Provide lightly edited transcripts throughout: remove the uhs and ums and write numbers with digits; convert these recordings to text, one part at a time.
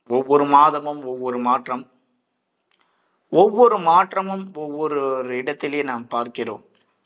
ஒவ்வொரு மாதமும் ஒவ்வொரு மாற்றம். ஒவ்வொரு மாற்றமும் ஒவ்வொரு இடத்திலே நாம் பார்க்கிறோம்.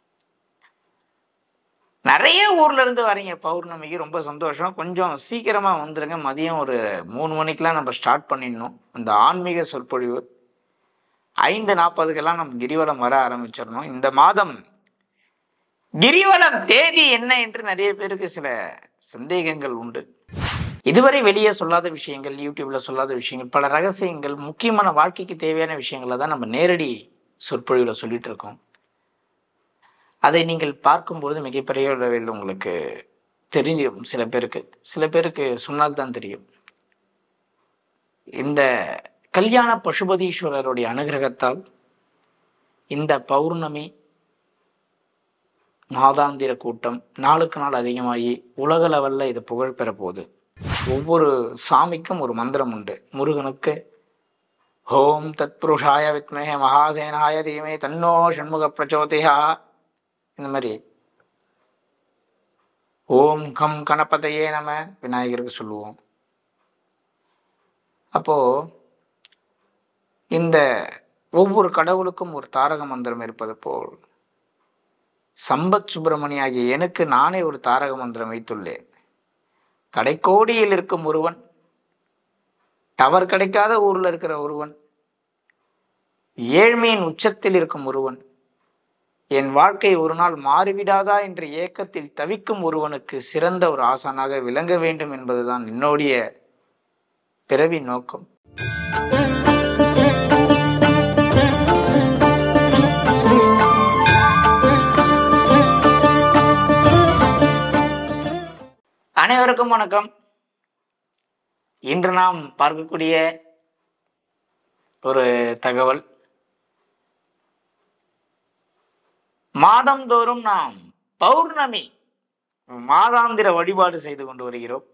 நெறைய ஊர்ல இருந்து வரீங்க பௌர்ணமிக்கு. ரொம்ப சந்தோஷம். கொஞ்சம் சீக்கிரமா வந்துருங்க. மதியம் ஒரு 3 மணிக்கெல்லாம் நம்ம ஸ்டார்ட் பண்ணிடணும். இந்த ஆன்மீக சொற்பொழிவு 5:40க்கெல்லாம் நம்ம கிரிவலம் வர ஆரம்பிச்சிடணும். இந்த மாதம் கிரிவலம் தேதி என்ன என்று நிறைய பேருக்கு சில சந்தேகங்கள் உண்டு. இதுவரை வெளியே சொல்லாத விஷயங்கள், யூடியூப்ல சொல்லாத விஷயங்கள், பல ரகசியங்கள், முக்கியமான வாழ்க்கைக்கு தேவையான விஷயங்களை தான் நம்ம நேரடி சொற்பொழிவில் சொல்லிட்டு இருக்கோம். அதை நீங்கள் பார்க்கும்பொழுது மிகப்பெரிய அளவில் உங்களுக்கு தெரியும். சில பேருக்கு சொன்னால்தான் தெரியும். இந்த கல்யாண பசுபதீஸ்வரருடைய அனுகிரகத்தால் இந்த பௌர்ணமி மாதாந்திர கூட்டம் நாளுக்கு நாள் அதிகமாகி உலக லெவலில் இது புகழ் பெற போகுது. ஒவ்வொரு சாமிக்கும் ஒரு மந்திரம் உண்டு. முருகனுக்கு ஓம் தத்புருஷாய வித்மஹே மகாசேனாய தீமே தன்னோ ஷண்முக பிரச்சோதயா. இந்த மாதிரி ஓம் கம் கணபதையே நம விநாயகருக்கு சொல்லுவோம். அப்போ இந்த ஒவ்வொரு கடவுளுக்கும் ஒரு தாரக மந்திரம் இருப்பது போல் சம்பத் சுப்பிரமணி ஆகிய எனக்கு நானே ஒரு தாரக மந்திரம் வைத்துள்ளேன். கடைக்கோடியில் இருக்கும் ஒருவன், டவர் கிடைக்காத ஊர்ல இருக்கிற ஒருவன், ஏழ்மையின் உச்சத்தில் இருக்கும் ஒருவன், என் வாழ்க்கை ஒரு நாள் மாறிவிடாதா என்ற ஏக்கத்தில் தவிக்கும் ஒருவனுக்கு சிறந்த ஒரு ஆசானாக விளங்க வேண்டும் என்பதுதான் என்னுடைய பிறவி நோக்கம். அனைவருக்கும் வணக்கம். இன்று நாம் பார்க்கக்கூடிய ஒரு தகவல், மாதந்தோறும் நாம் பௌர்ணமி மாதாந்திர வழிபாடு செய்து கொண்டு வருகிறோம்.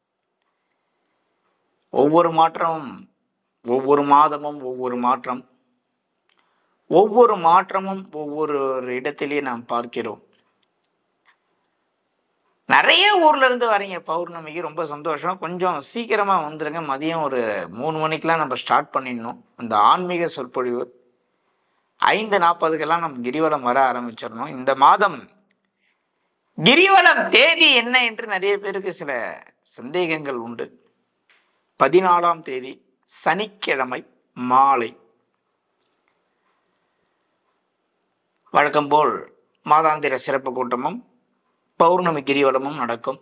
ஒவ்வொரு மாற்றமும் ஒவ்வொரு மாதமும் ஒவ்வொரு மாற்றம். ஒவ்வொரு மாற்றமும் ஒவ்வொரு இடத்திலே நாம் பார்க்கிறோம். நிறைய ஊர்ல இருந்து வரீங்க பௌர்ணமிக்கு. ரொம்ப சந்தோஷம். கொஞ்சம் சீக்கிரமா வந்துருங்க. மதியம் ஒரு 3 மணிக்கெல்லாம் நம்ம ஸ்டார்ட் பண்ணிடணும். இந்த ஆன்மீக சொற்பொழிவு 5:40க்கெல்லாம் நம்ம கிரிவலம் வர ஆரம்பிச்சிடணும். இந்த மாதம் கிரிவலம் தேதி என்ன என்று நிறைய பேருக்கு சில சந்தேகங்கள் உண்டு. 14ஆம் தேதி சனிக்கிழமை மாலை வழக்கம் போல் மாதாந்திர சிறப்பு கூட்டமும் பௌர்ணமி கிரிவலமும் நடக்கும்.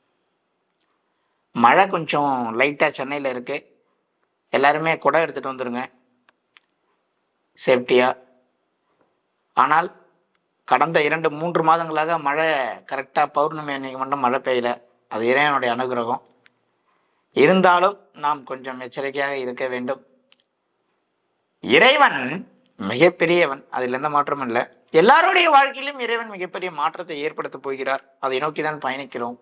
மழை கொஞ்சம் லைட்டாக சென்னையில் இருக்கு. எல்லாருமே குடை எடுத்துகிட்டு வந்துடுங்க சேஃப்டியாக. ஆனால் கடந்த 2-3 மாதங்களாக மழை கரெக்டாக பௌர்ணமி அன்னைக்கு மட்டும் மழை பெய்யல. அது இறைவனுடைய அனுகிரகம். இருந்தாலும் நாம் கொஞ்சம் எச்சரிக்கையாக இருக்க வேண்டும். இறைவன் மிகப்பெரியவன், அதில் எந்த மாற்றமும் இல்லை. எல்லாருடைய வாழ்க்கையிலும் இறைவன் மிகப்பெரிய மாற்றத்தை ஏற்படுத்த போகிறார். அதை நோக்கி தான் பயணிக்கிறோம்.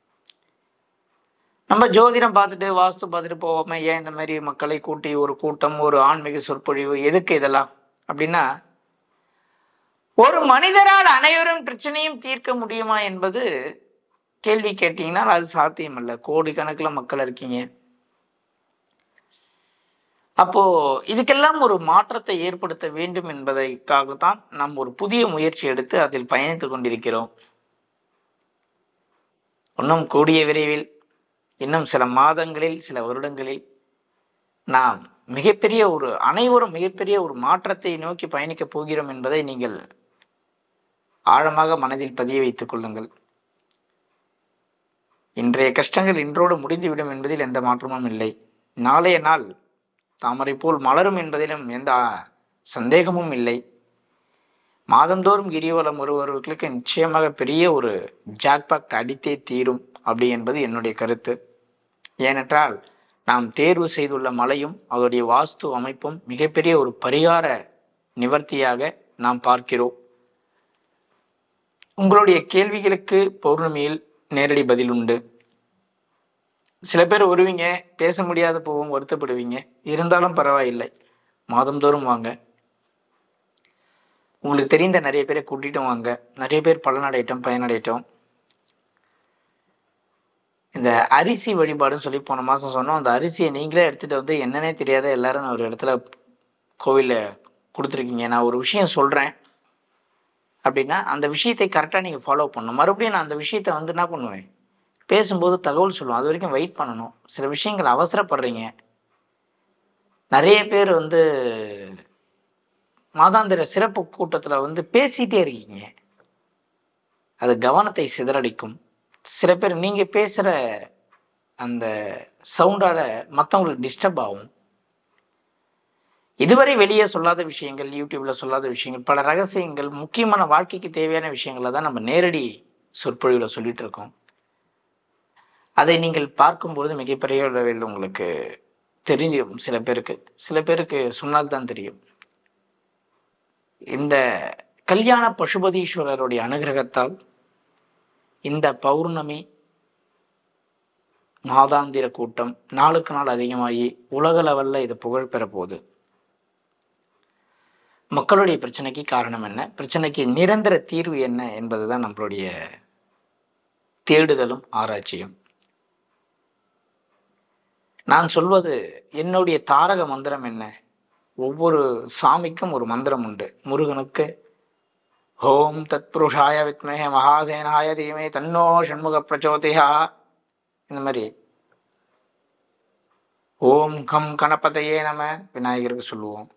நம்ம ஜோதிடம் பார்த்துட்டு வாஸ்து பார்த்துட்டு போவோமே, ஏன் இந்த மாதிரி மக்களை கூட்டி ஒரு கூட்டம், ஒரு ஆன்மீக சொற்பொழிவு, எதுக்கு இதெல்லாம் அப்படின்னா, ஒரு மனிதரால் அனைவரும் பிரச்சனையும் தீர்க்க முடியுமா என்பது கேள்வி கேட்டீங்கன்னா அது சாத்தியம் இல்லை. கோடிக்கணக்கில் மக்கள் இருக்கீங்க. அப்போ இதுக்கெல்லாம் ஒரு மாற்றத்தை ஏற்படுத்த வேண்டும் என்பதற்காகத்தான் நாம் ஒரு புதிய முயற்சி எடுத்து அதில் பயணித்துக் கொண்டிருக்கிறோம். இன்னும் கூடிய விரைவில், இன்னும் சில மாதங்களில், சில வருடங்களில் நாம் அனைவரும் மிகப்பெரிய ஒரு மாற்றத்தை நோக்கி பயணிக்கப் போகிறோம் என்பதை நீங்கள் ஆழமாக மனதில் பதிய வைத்துக் கொள்ளுங்கள். இன்றைய கஷ்டங்கள் இன்றோடு முடிந்துவிடும் என்பதில் எந்த மாற்றமும் இல்லை. நாளைய நாள் தாமரை போல் மலரும் என்பதிலும் எந்த சந்தேகமும் இல்லை. மாதந்தோறும் கிரிவலம் வருபவர்களுக்கு நிச்சயமாக பெரிய ஒரு ஜாக்பாக்ட் அடித்தே தீரும் அப்படி என்பது என்னுடைய கருத்து. ஏனென்றால் நாம் தேர்வு செய்துள்ள மலையும் அதோடைய வாஸ்து அமைப்பும் மிகப்பெரிய ஒரு பரிகார நிவர்த்தியாக நாம் பார்க்கிறோம். உங்களுடைய கேள்விகளுக்கு பௌர்ணமியில் நேரடி பதில் உண்டு. சில பேர் வருவீங்க, பேச முடியாத போவோம், வருத்தப்படுவீங்க. இருந்தாலும் பரவாயில்லை, மாதந்தோறும் வாங்க. உங்களுக்கு தெரிந்த நிறைய பேரை கூட்டிட்டும் வாங்க. நிறைய பேர் பலனடையட்டும், பயனடையட்டும். இந்த அரிசி வழிபாடுன்னு சொல்லி போன மாதம் சொன்னோம். அந்த அரிசியை நீங்களே எடுத்துகிட்டு வந்து என்னன்னே தெரியாத எல்லாரும் ஒரு இடத்துல கோவிலில் கொடுத்துருக்கீங்க. நான் ஒரு விஷயம் சொல்கிறேன் அப்படின்னா அந்த விஷயத்தை கரெக்டாக நீங்கள் ஃபாலோ பண்ணணும். மறுபடியும் நான் அந்த விஷயத்தை வந்து என்ன பண்ணுவேன், பேசும்போது தகவல் சொல்லுவோம். அது வரைக்கும் வெயிட் பண்ணணும். சில விஷயங்கள் அவசரப்படுறீங்க. நிறைய பேர் வந்து மாதாந்திர சிறப்பு கூட்டத்தில் வந்து பேசிகிட்டே இருக்கீங்க. அது கவனத்தை சிதறடிக்கும். சில பேர் நீங்கள் பேசுகிற அந்த சவுண்டால் மற்றவங்களுக்கு டிஸ்டர்ப் ஆகும். இதுவரை வெளியே சொல்லாத விஷயங்கள், யூடியூப்பில் சொல்லாத விஷயங்கள், பல ரகசியங்கள், முக்கியமான வாழ்க்கைக்கு தேவையான விஷயங்களை தான் நம்ம நேரடி சொற்பொழிவில் சொல்லிகிட்டு இருக்கோம். அதை நீங்கள் பார்க்கும்பொழுது மிகப்பெரிய அளவில் உங்களுக்கு தெரியும். சில பேருக்கு சொன்னால்தான் தெரியும். இந்த கல்யாண பசுபதீஸ்வரருடைய அனுகிரகத்தால் இந்த பௌர்ணமி மாதாந்திர கூட்டம் நாளுக்கு நாள் அதிகமாகி உலக லெவலில் இது புகழ் பெற போகுது. மக்களுடைய பிரச்சனைக்கு காரணம் என்ன, பிரச்சனைக்கு நிரந்தர தீர்வு என்ன என்பது தான் நம்மளுடைய தேடுதலும் ஆராய்ச்சியும். நான் சொல்வது என்னுடைய தாரக மந்திரம் என்ன. ஒவ்வொரு சாமிக்கும் ஒரு மந்திரம் உண்டு. முருகனுக்கு ஓம் தத் புருஷாய வித்மஹே மகாசேனாய தீமே தன்னோ ஷண்முக பிரச்சோதயா, இந்த மாதிரி ஓம் கம் கணபதையே நம விநாயகருக்கு சொல்லுவோம்.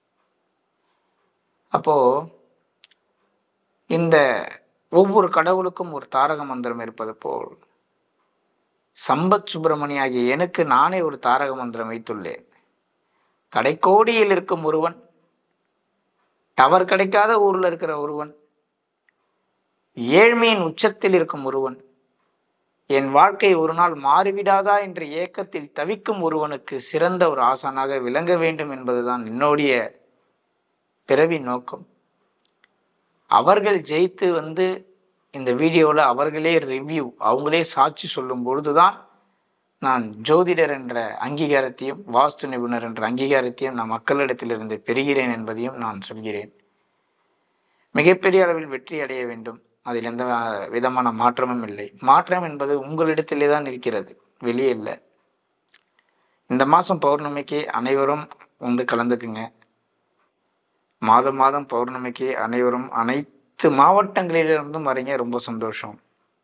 அப்போது இந்த ஒவ்வொரு கடவுளுக்கும் ஒரு தாரக மந்திரம் இருப்பது போல் சம்பத் சுப்பிரமணிய ஆகிய எனக்கு நானே ஒரு தாரக மந்திரம் வைத்துள்ளேன். கடைக்கோடியில் இருக்கும் ஒருவன், டவர் கிடைக்காத ஊரில் இருக்கிற ஒருவன், ஏழ்மையின் உச்சத்தில் இருக்கும் ஒருவன், என் வாழ்க்கை ஒரு நாள் மாறிவிடாதா என்ற ஏக்கத்தில் தவிக்கும் ஒருவனுக்கு சிறந்த ஒரு ஆசானாக விளங்க வேண்டும் என்பதுதான் என்னுடைய பிறவி நோக்கம். அவர்கள் ஜெயித்து வந்து இந்த வீடியோவில் அவர்களே ரிவ்யூ, அவங்களே சாட்சி சொல்லும் பொழுதுதான் நான் ஜோதிடர் என்ற அங்கீகாரத்தையும் வாஸ்து நிபுணர் என்ற அங்கீகாரத்தையும் நான் மக்களிடத்திலிருந்து பெறுகிறேன் என்பதையும் நான் சொல்கிறேன். மிகப்பெரிய அளவில் வெற்றி அடைய வேண்டும், அதில் எந்த விதமான மாற்றமும் இல்லை. மாற்றம் என்பது உங்களிடத்திலே தான் இருக்கிறது, வெளியே இல்லை. இந்த மாதம் பௌர்ணமிக்கு அனைவரும் வந்து கலந்துக்குங்க. மாதம் மாதம் பௌர்ணமிக்கு அனைவரும் அனைத்து மாவட்டங்களிலிருந்தும் வரீங்க, ரொம்ப சந்தோஷம்.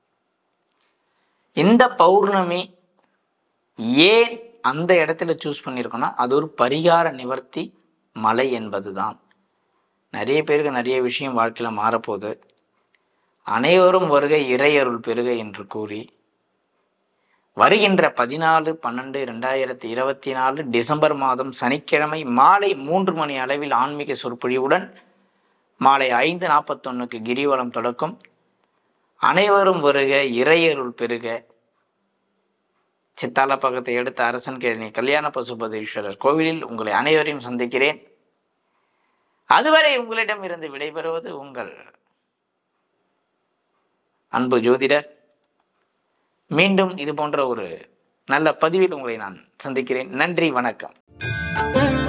இந்த பௌர்ணமி ஏன் அந்த இடத்துல சூஸ் பண்ணியிருக்கோன்னா, அது ஒரு பரிகார நிவர்த்தி மலை என்பது தான். நிறைய பேருக்கு நிறைய விஷயம் வாழ்க்கையில் மாறப்போகுது. அனைவரும் வருக, இறையருள் பெறுக என்று கூறி வருகின்ற 14/12/2024 டிசம்பர் மாதம் சனிக்கிழமை மாலை 3 மணி அளவில் ஆன்மீக சொற்பொழிவுடன் மாலை 5:41 கிரிவலம் தொடக்கும். அனைவரும் வருக, இறையருள் பெறுக. சித்தாலப்பகத்தை எடுத்த அரசன் கேணி கல்யாண பசுபதீஸ்வரர் கோவிலில் உங்களை அனைவரையும் சந்திக்கிறேன். அதுவரை உங்களிடம் இருந்து விடைபெறுவது உங்கள் அன்பு ஜோதிடர். மீண்டும் இது போன்ற ஒரு நல்ல பதிவில் உங்களை நான் சந்திக்கிறேன். நன்றி, வணக்கம்.